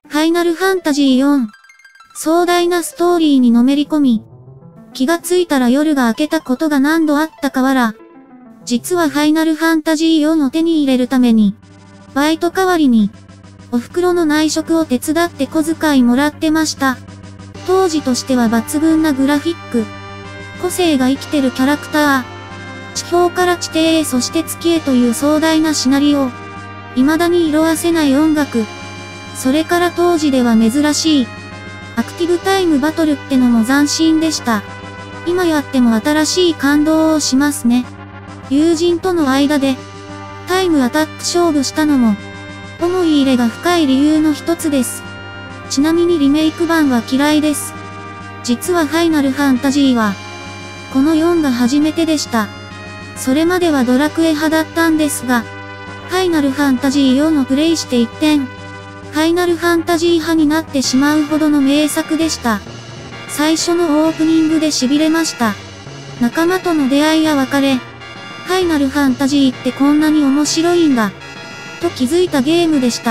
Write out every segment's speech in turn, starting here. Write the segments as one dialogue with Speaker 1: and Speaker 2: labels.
Speaker 1: ファイナルファンタジー4。壮大なストーリーにのめり込み、気がついたら夜が明けたことが何度あったかわら。実はファイナルファンタジー4を手に入れるために、バイト代わりに、お袋の内職を手伝って小遣いもらってました。当時としては抜群なグラフィック、個性が生きてるキャラクター、地表から地底へそして月へという壮大なシナリオ、未だに色褪せない音楽、それから当時では珍しい、アクティブタイムバトルってのも斬新でした。今やっても新しい感動をしますね。友人との間で、タイムアタック勝負したのも、思い入れが深い理由の一つです。ちなみにリメイク版は嫌いです。実はファイナルファンタジーは、この4が初めてでした。それまではドラクエ派だったんですが、ファイナルファンタジー4をプレイして一転、ファイナルファンタジー派になってしまうほどの名作でした。最初のオープニングで痺れました。仲間との出会いや別れ、ファイナルファンタジーってこんなに面白いんだ、と気づいたゲームでした。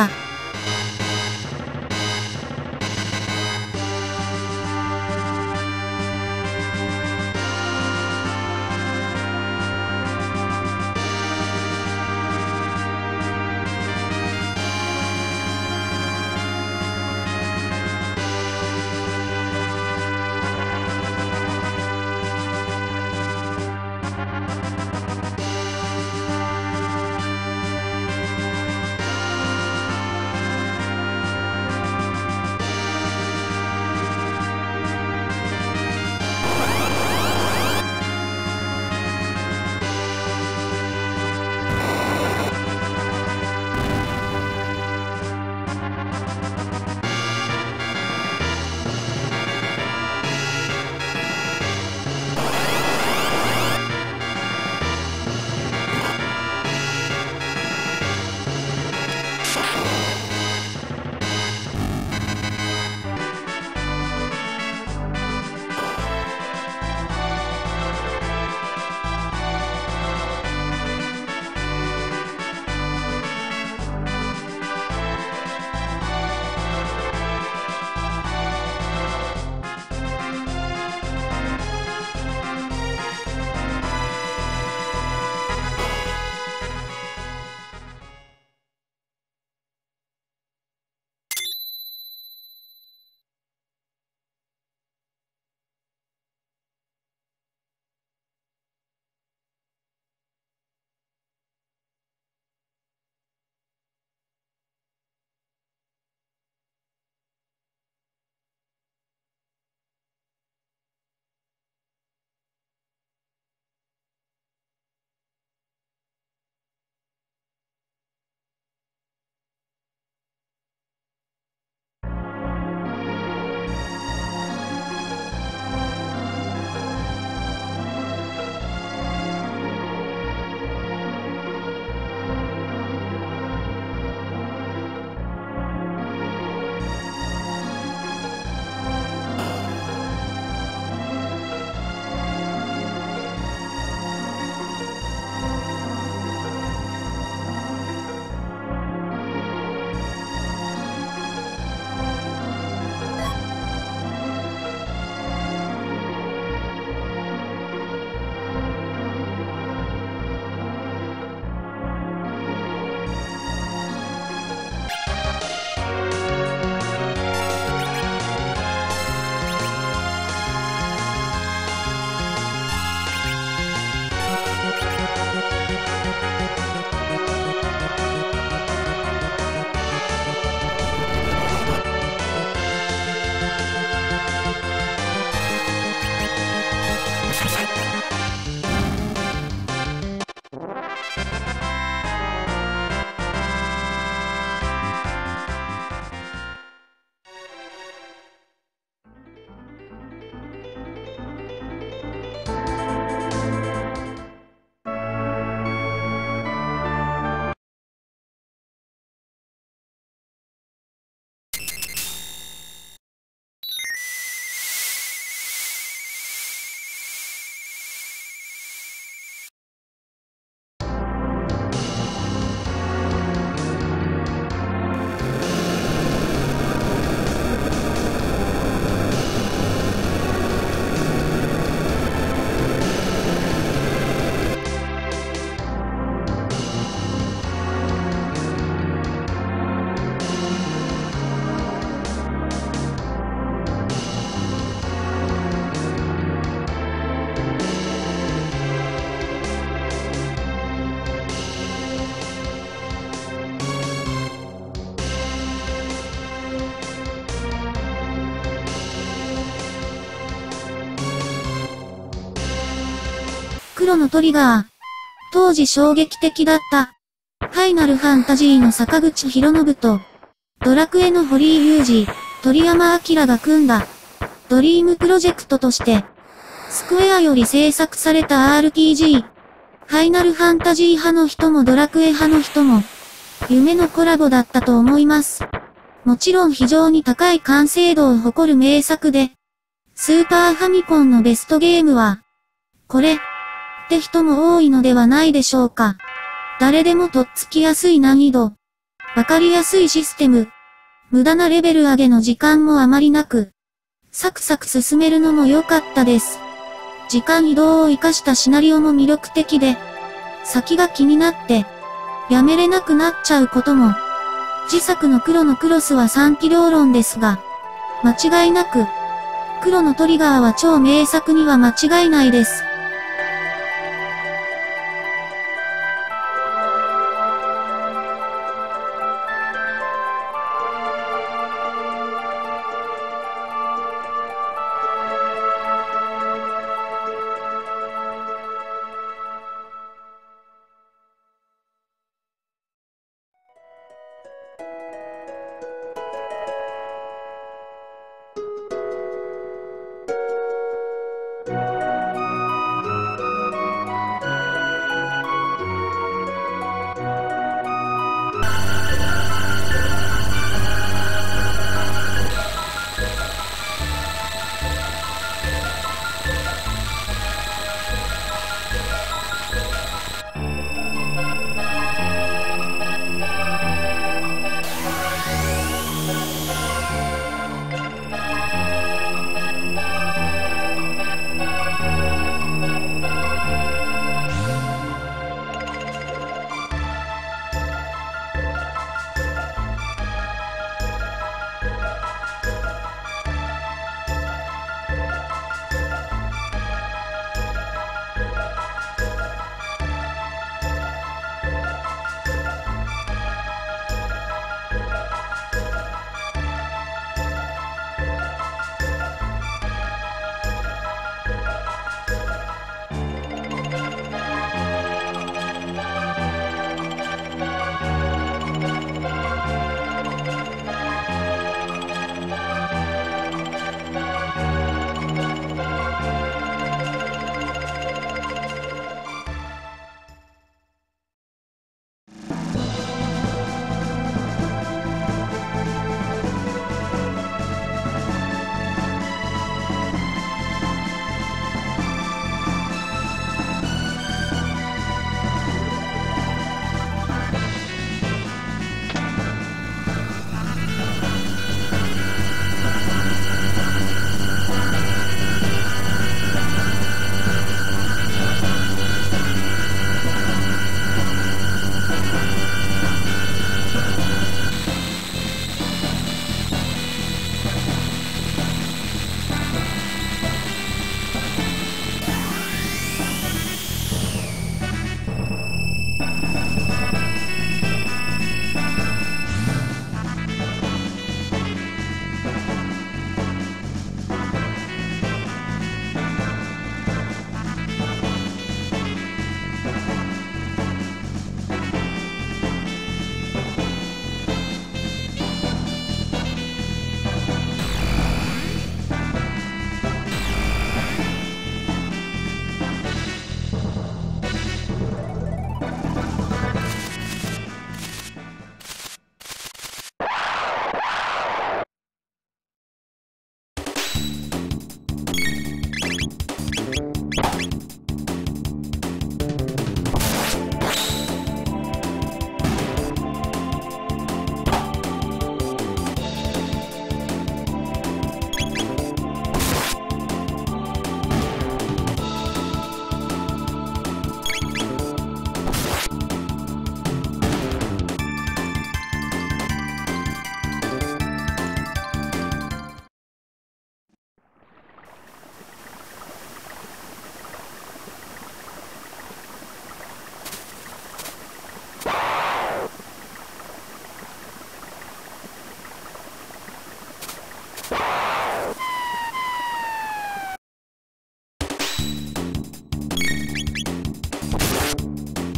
Speaker 1: 黒のトリガー。当時衝撃的だった。ファイナルファンタジーの坂口博信と、ドラクエの堀井雄二、鳥山明が組んだ、ドリームプロジェクトとして、スクエアより制作された RPG、ファイナルファンタジー派の人もドラクエ派の人も、夢のコラボだったと思います。もちろん非常に高い完成度を誇る名作で、スーパーファミコンのベストゲームは、これ、って人も多いのではないでしょうか。誰でもとっつきやすい難易度、わかりやすいシステム、無駄なレベル上げの時間もあまりなく、サクサク進めるのも良かったです。時間移動を活かしたシナリオも魅力的で、先が気になって、やめれなくなっちゃうことも、自作の黒のクロスは賛否両論ですが、間違いなく、黒のトリガーは超名作には間違いないです。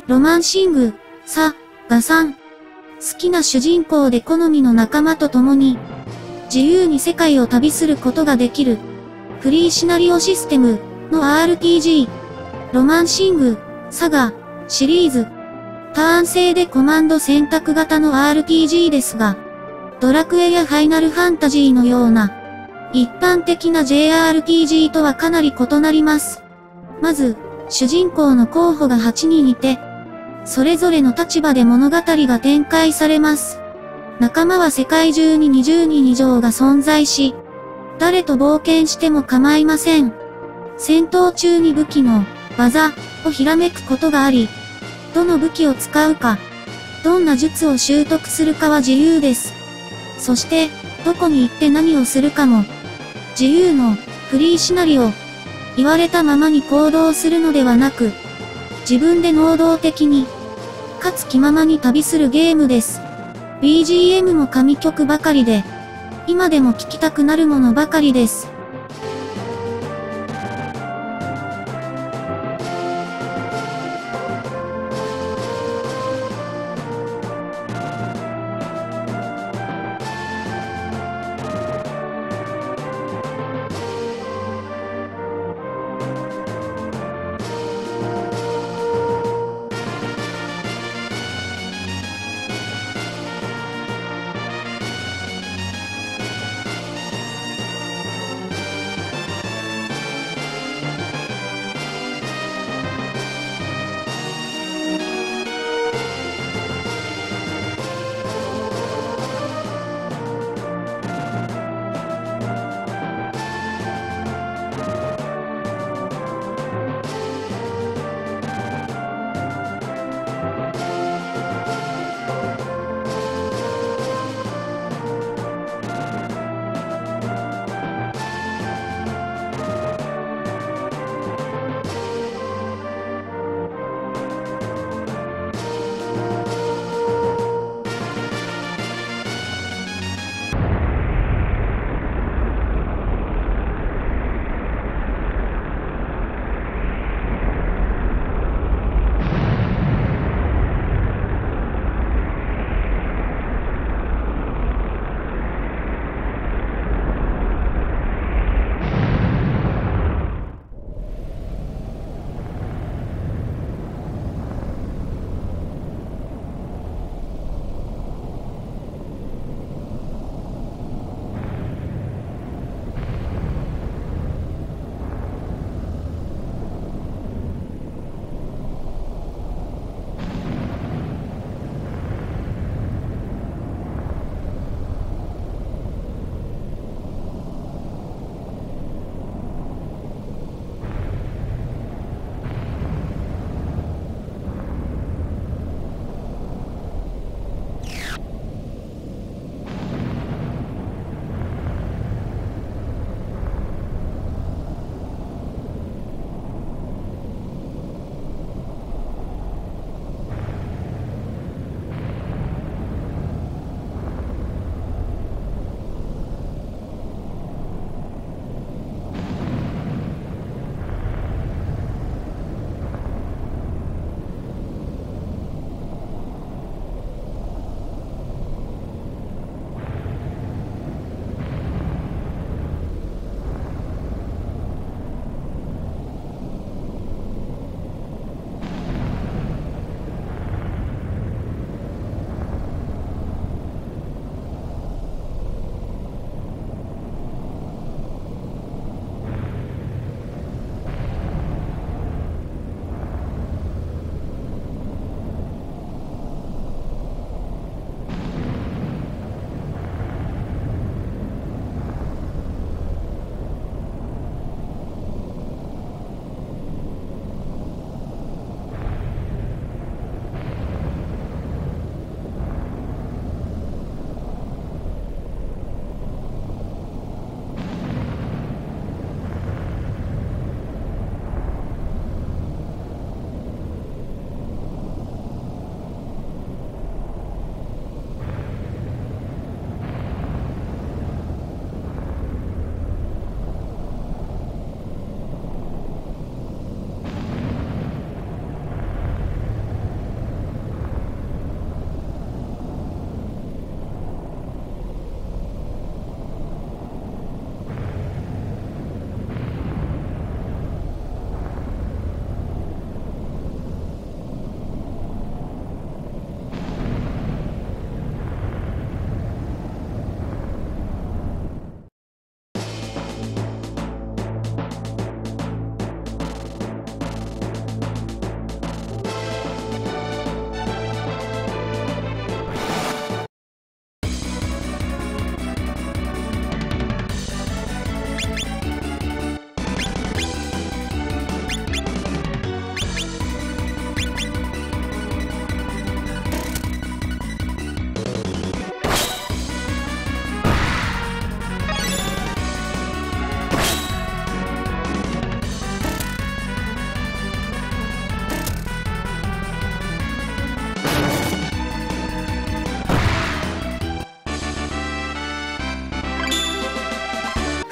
Speaker 1: ロマンシング、が3。好きな主人公で好みの仲間と共に、自由に世界を旅することができる、フリーシナリオシステムの RPG、ロマンシング、がシリーズ、ターン制でコマンド選択型の RPG ですが、ドラクエやファイナルファンタジーのような、一般的な JRPG とはかなり異なります。まず、主人公の候補が8人いて、それぞれの立場で物語が展開されます。仲間は世界中に20人以上が存在し、誰と冒険しても構いません。戦闘中に武器の技をひらめくことがあり、どの武器を使うか、どんな術を習得するかは自由です。そして、どこに行って何をするかも、自由のフリーシナリオ。言われたままに行動するのではなく、自分で能動的に、かつ気ままに旅するゲームです。BGM も神曲ばかりで、今でも聴きたくなるものばかりです。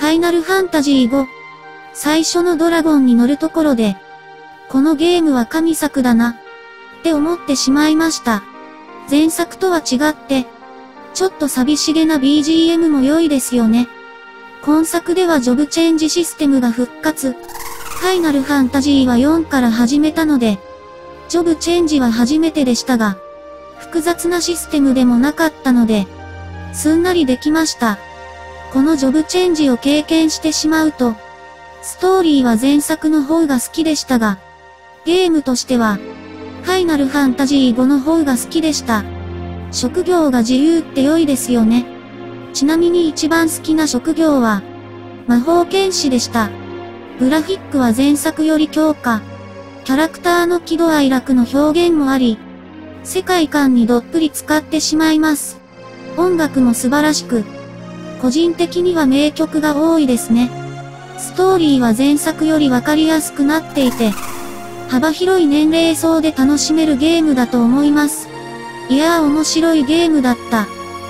Speaker 1: ファイナルファンタジー5。最初のドラゴンに乗るところで、このゲームは神作だな、って思ってしまいました。前作とは違って、ちょっと寂しげな BGM も良いですよね。今作ではジョブチェンジシステムが復活。ファイナルファンタジーは4から始めたので、ジョブチェンジは初めてでしたが、複雑なシステムでもなかったので、すんなりできました。このジョブチェンジを経験してしまうと、ストーリーは前作の方が好きでしたが、ゲームとしては、ファイナルファンタジー5の方が好きでした。職業が自由って良いですよね。ちなみに一番好きな職業は、魔法剣士でした。グラフィックは前作より強化。キャラクターの喜怒哀楽の表現もあり、世界観にどっぷり使ってしまいます。音楽も素晴らしく、個人的には名曲が多いですね。ストーリーは前作よりわかりやすくなっていて、幅広い年齢層で楽しめるゲームだと思います。いやー面白いゲームだった。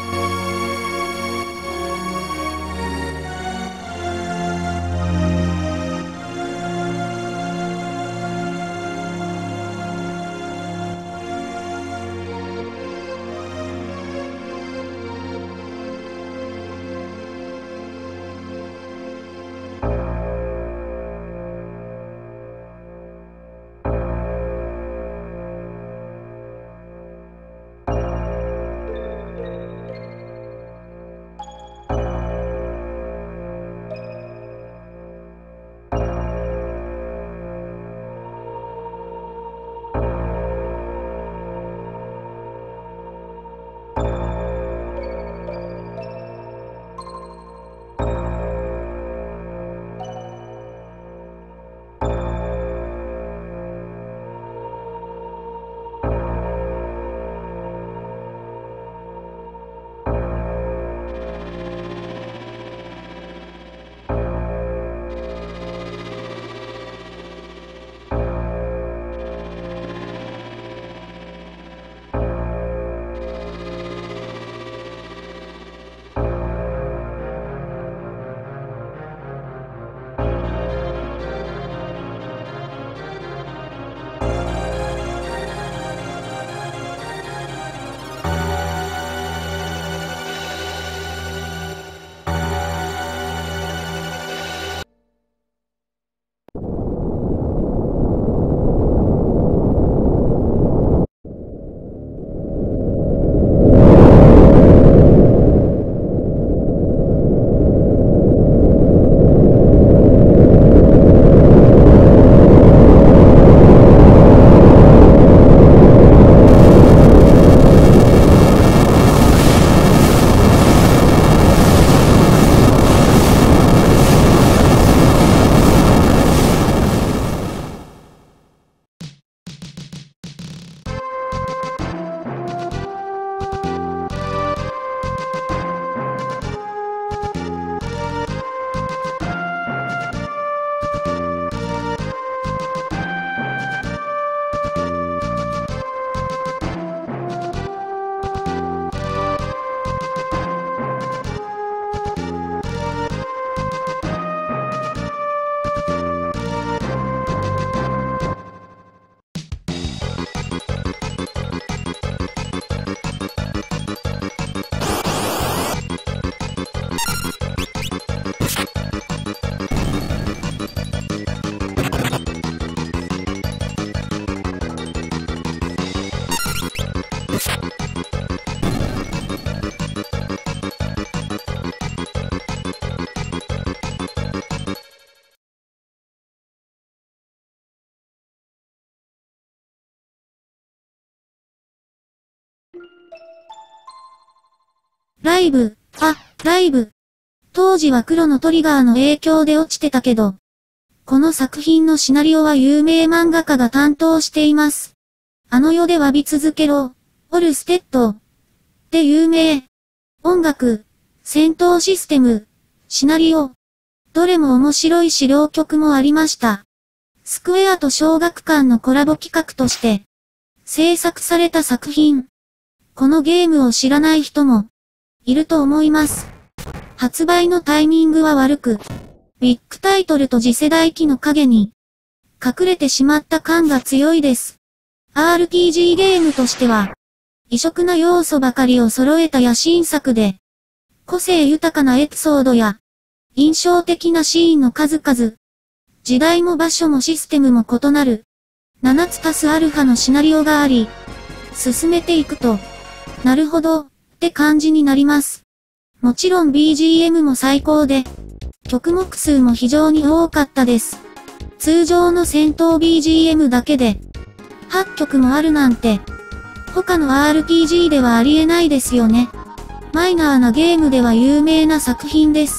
Speaker 1: ライブ。当時は黒のトリガーの影響で落ちてたけど、この作品のシナリオは有名漫画家が担当しています。あの世で詫び続けろ、オルステッド。で有名。音楽、戦闘システム、シナリオ。どれも面白いし両曲もありました。スクエアと小学館のコラボ企画として、制作された作品。このゲームを知らない人も、いると思います。 発売のタイミングは悪く、ビッグタイトルと次世代機の影に隠れてしまった感が強いです。RPG ゲームとしては、異色な要素ばかりを揃えた野心作で、個性豊かなエピソードや、印象的なシーンの数々、時代も場所もシステムも異なる、7つ足すアルファのシナリオがあり、進めていくと、なるほど、って感じになります。もちろん BGM も最高で、曲目数も非常に多かったです。通常の戦闘 BGM だけで、8曲もあるなんて、他の RPG ではありえないですよね。マイナーなゲームでは有名な作品です。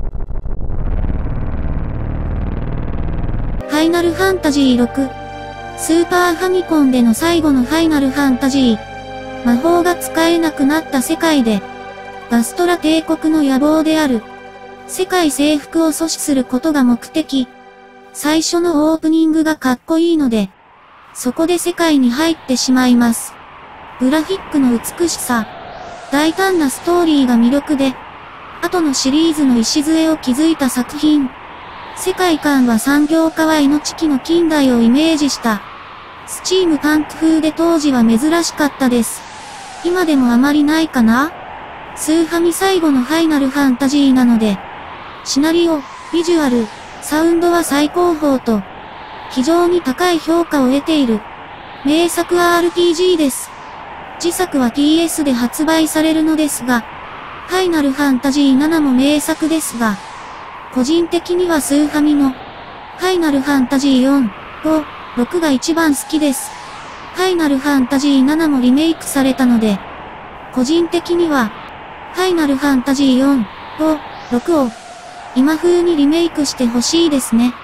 Speaker 1: ファイナルファンタジー6 スーパーファミコンでの最後のファイナルファンタジー。魔法が使えなくなった世界で、ガストラ帝国の野望である、世界征服を阻止することが目的。最初のオープニングがかっこいいので、そこで世界に入ってしまいます。グラフィックの美しさ、大胆なストーリーが魅力で、後のシリーズの礎を築いた作品。世界観は産業化は命期の近代をイメージした、スチームパンク風で当時は珍しかったです。今でもあまりないかな？スーファミ最後のファイナルファンタジーなので、シナリオ、ビジュアル、サウンドは最高峰と、非常に高い評価を得ている、名作 RPG です。次作は PS で発売されるのですが、ファイナルファンタジー7も名作ですが、個人的にはスーファミの、ファイナルファンタジー4、5、6が一番好きです。ファイナルファンタジー7もリメイクされたので、個人的には、ファイナルファンタジー4、5、6を、今風にリメイクしてほしいですね。